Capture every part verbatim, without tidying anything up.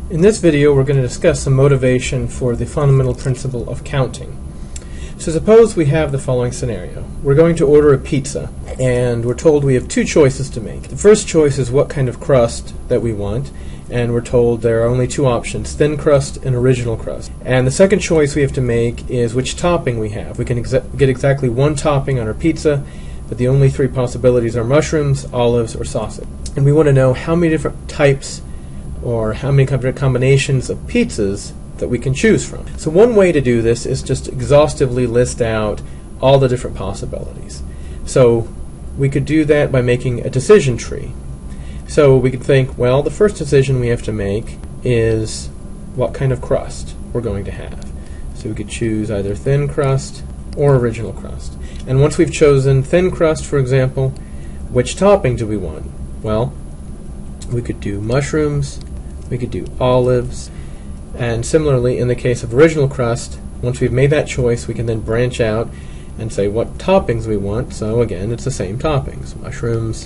In this video, we're going to discuss some motivation for the fundamental principle of counting. So suppose we have the following scenario. We're going to order a pizza, and we're told we have two choices to make. The first choice is what kind of crust that we want, and we're told there are only two options, thin crust and original crust. And the second choice we have to make is which topping we have. We can exa- get exactly one topping on our pizza, but the only three possibilities are mushrooms, olives, or sausage. And we want to know how many different types or how many different combinations of pizzas that we can choose from. So one way to do this is just exhaustively list out all the different possibilities. So we could do that by making a decision tree. So we could think, well, the first decision we have to make is what kind of crust we're going to have. So we could choose either thin crust or original crust. And once we've chosen thin crust, for example, which topping do we want? Well, we could do mushrooms, we could do olives, and similarly in the case of original crust, once we've made that choice, we can then branch out and say what toppings we want. So again, it's the same toppings, mushrooms,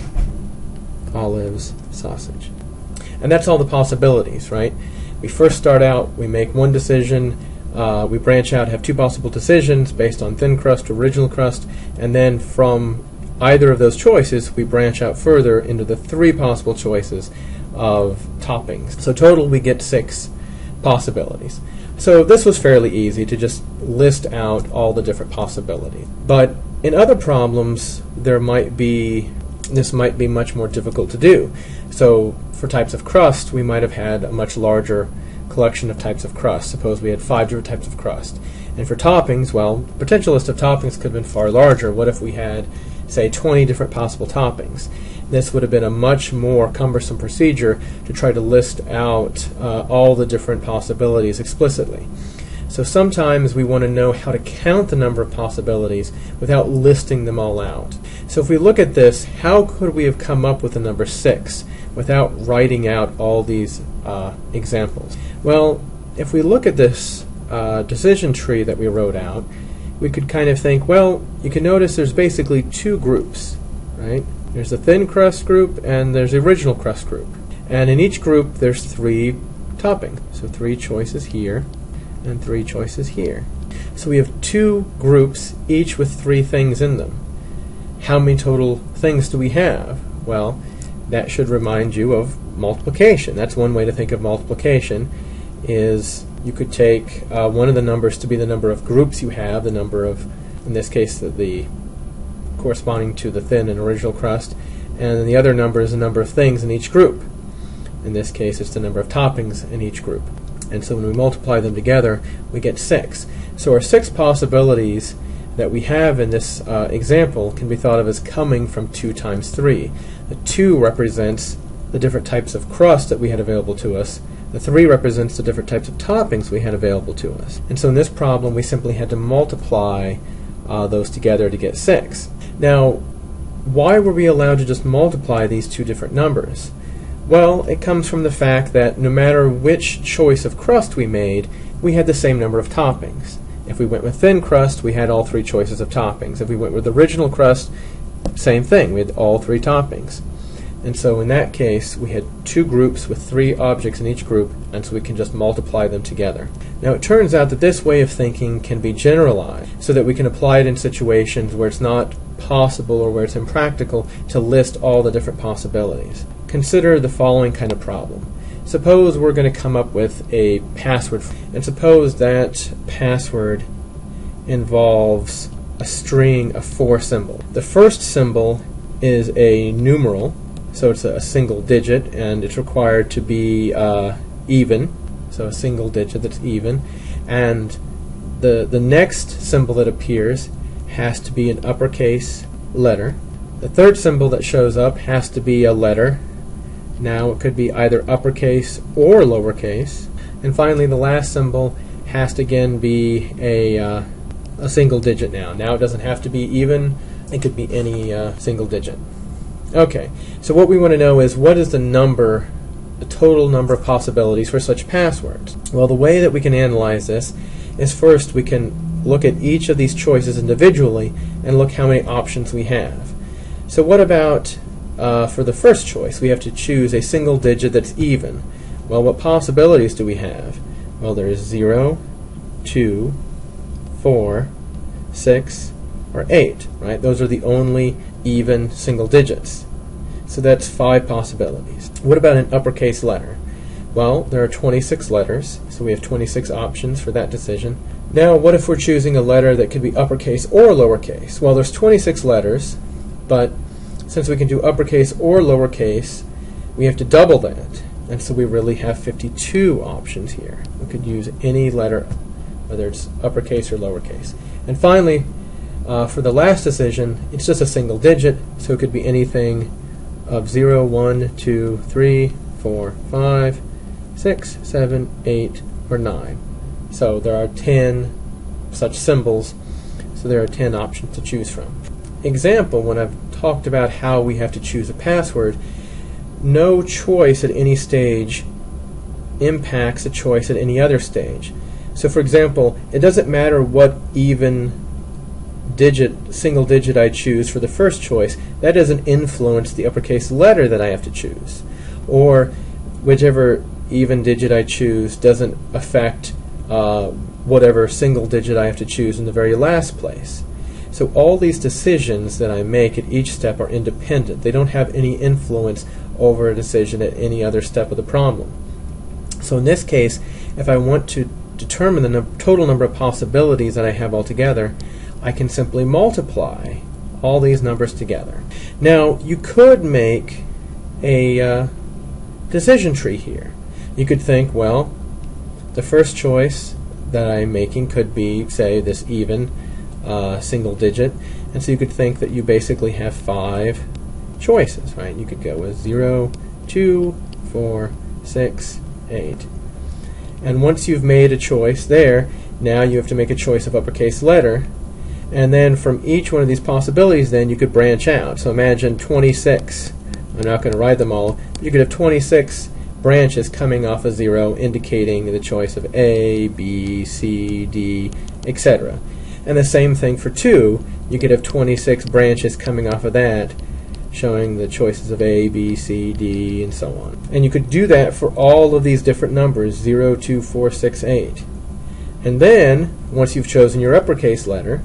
olives, sausage. And that's all the possibilities, right? We first start out, we make one decision, uh, we branch out, have two possible decisions based on thin crust or original crust, and then from either of those choices, we branch out further into the three possible choices of toppings. So total, we get six possibilities. So this was fairly easy to just list out all the different possibilities. But in other problems, there might be, this might be much more difficult to do. So for types of crust, we might have had a much larger collection of types of crust. Suppose we had five different types of crust. And for toppings, well, the potential list of toppings could have been far larger. What if we had, say, twenty different possible toppings? This would have been a much more cumbersome procedure to try to list out uh, all the different possibilities explicitly. So sometimes we want to know how to count the number of possibilities without listing them all out. So if we look at this, how could we have come up with the number six without writing out all these uh, examples? Well, if we look at this uh, decision tree that we wrote out, we could kind of think, well, you can notice there's basically two groups, right? There's the thin crust group and there's the original crust group. And in each group there's three toppings. So three choices here and three choices here. So we have two groups, each with three things in them. How many total things do we have? Well, that should remind you of multiplication. That's one way to think of multiplication, is you could take uh, one of the numbers to be the number of groups you have, the number of, in this case, the, the corresponding to the thin and original crust, and then the other number is the number of things in each group. In this case, it's the number of toppings in each group. And so when we multiply them together, we get six. So our six possibilities that we have in this uh, example can be thought of as coming from two times three. The two represents the different types of crust that we had available to us. The three represents the different types of toppings we had available to us. And so in this problem, we simply had to multiply uh, those together to get six. Now, why were we allowed to just multiply these two different numbers? Well, it comes from the fact that no matter which choice of crust we made, we had the same number of toppings. If we went with thin crust, we had all three choices of toppings. If we went with original crust, same thing, we had all three toppings. And so in that case, we had two groups with three objects in each group, and so we can just multiply them together. Now it turns out that this way of thinking can be generalized, so that we can apply it in situations where it's not possible or where it's impractical to list all the different possibilities. Consider the following kind of problem. Suppose we're going to come up with a password, and suppose that password involves a string of four symbols. The first symbol is a numeral, so it's a single digit, and it's required to be uh, even, so a single digit that's even, and the, the next symbol that appears has to be an uppercase letter. The third symbol that shows up has to be a letter. Now it could be either uppercase or lowercase. And finally the last symbol has to again be a, uh, a single digit now. Now it doesn't have to be even, it could be any uh, single digit. Okay, so what we want to know is what is the number, the total number of possibilities for such passwords? Well, the way that we can analyze this is first we can look at each of these choices individually and look how many options we have. So what about uh, for the first choice? We have to choose a single digit that's even. Well, what possibilities do we have? Well, there's zero, two, four, six, or eight, right? Those are the only even single digits. So that's five possibilities. What about an uppercase letter? Well, there are twenty-six letters, so we have twenty-six options for that decision. Now, what if we're choosing a letter that could be uppercase or lowercase? Well, there's twenty-six letters, but since we can do uppercase or lowercase, we have to double that. And so we really have fifty-two options here. We could use any letter, whether it's uppercase or lowercase. And finally, uh, for the last decision, it's just a single digit, so it could be anything of zero, one, two, three, four, five, six, seven, eight, or nine. So there are ten such symbols, so there are ten options to choose from. Example, when I've talked about how we have to choose a password, no choice at any stage impacts a choice at any other stage. So for example, it doesn't matter what even digit, single digit I choose for the first choice, that doesn't influence the uppercase letter that I have to choose. Or whichever even digit I choose doesn't affect uh, whatever single digit I have to choose in the very last place. So all these decisions that I make at each step are independent. They don't have any influence over a decision at any other step of the problem. So in this case, if I want to determine the num- total number of possibilities that I have altogether, I can simply multiply all these numbers together. Now, you could make a uh, decision tree here. You could think, well, the first choice that I'm making could be, say, this even uh, single digit, and so you could think that you basically have five choices, right? You could go with zero, two, four, six, eight. And once you've made a choice there, now you have to make a choice of uppercase letter, and then from each one of these possibilities then you could branch out. So imagine twenty-six. I'm not going to write them all. You could have twenty-six branches coming off a zero, indicating the choice of A, B, C, D, et cetera. And the same thing for two. You could have twenty-six branches coming off of that, showing the choices of A, B, C, D, and so on. And you could do that for all of these different numbers, zero, two, four, six, eight. And then, once you've chosen your uppercase letter,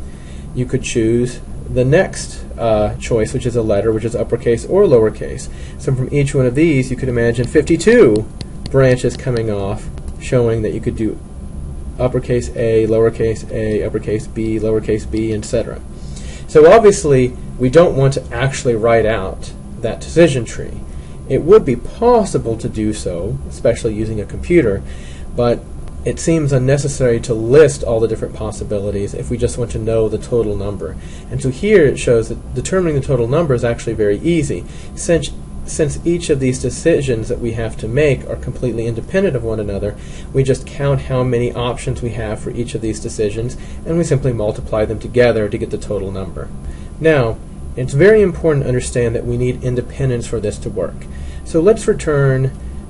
you could choose the next uh, choice, which is a letter, which is uppercase or lowercase. So from each one of these, you could imagine fifty-two branches coming off, showing that you could do uppercase A, lowercase a, uppercase B, lowercase b, et cetera. So obviously, we don't want to actually write out that decision tree. It would be possible to do so, especially using a computer, but it seems unnecessary to list all the different possibilities if we just want to know the total number. And so here it shows that determining the total number is actually very easy. Since, since each of these decisions that we have to make are completely independent of one another, we just count how many options we have for each of these decisions, and we simply multiply them together to get the total number. Now, it's very important to understand that we need independence for this to work. So let's return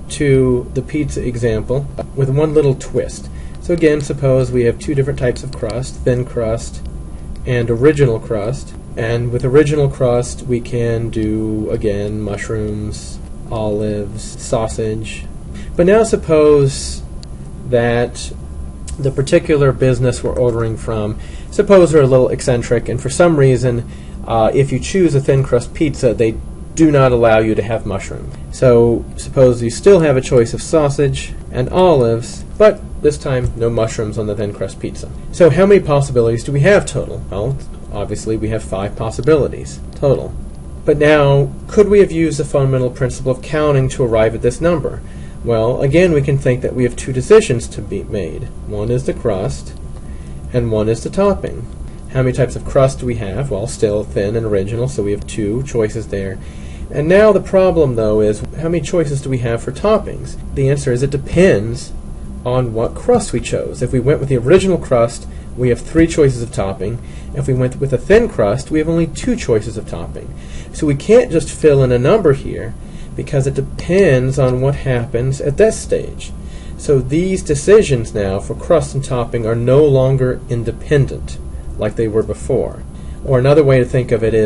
to the pizza example with one little twist. So again, suppose we have two different types of crust, thin crust and original crust. And with original crust, we can do, again, mushrooms, olives, sausage. But now suppose that the particular business we're ordering from, suppose they're a little eccentric, and for some reason, uh, if you choose a thin crust pizza, they do not allow you to have mushroom. So suppose you still have a choice of sausage and olives, but this time no mushrooms on the thin crust pizza. So how many possibilities do we have total? Well, obviously we have five possibilities total. But now, could we have used the fundamental principle of counting to arrive at this number? Well, again, we can think that we have two decisions to be made. One is the crust, and one is the topping. How many types of crust do we have? Well, still thin and original, so we have two choices there. And now the problem, though, is how many choices do we have for toppings? The answer is it depends on what crust we chose. If we went with the original crust, we have three choices of topping. If we went with a thin crust, we have only two choices of topping. So we can't just fill in a number here, because it depends on what happens at this stage. So these decisions now for crust and topping are no longer independent like they were before. Or another way to think of it is,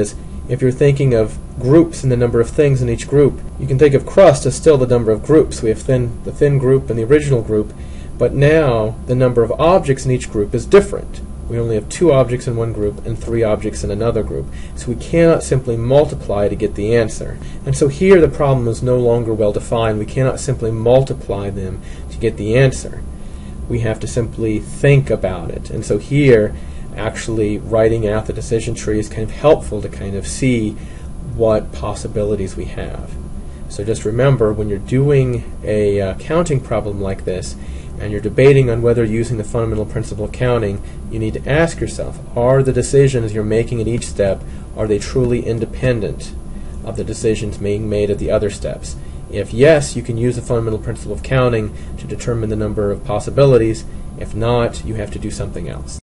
If you're thinking of groups and the number of things in each group, you can think of crust as still the number of groups. We have thin, the thin group and the original group, but now the number of objects in each group is different. We only have two objects in one group and three objects in another group. So we cannot simply multiply to get the answer. And so here the problem is no longer well defined. We cannot simply multiply them to get the answer. We have to simply think about it. And so here, actually writing out the decision tree is kind of helpful to kind of see what possibilities we have. So just remember, when you're doing a uh, counting problem like this, and you're debating on whether using the fundamental principle of counting, you need to ask yourself, are the decisions you're making at each step, are they truly independent of the decisions being made at the other steps? If yes, you can use the fundamental principle of counting to determine the number of possibilities. If not, you have to do something else.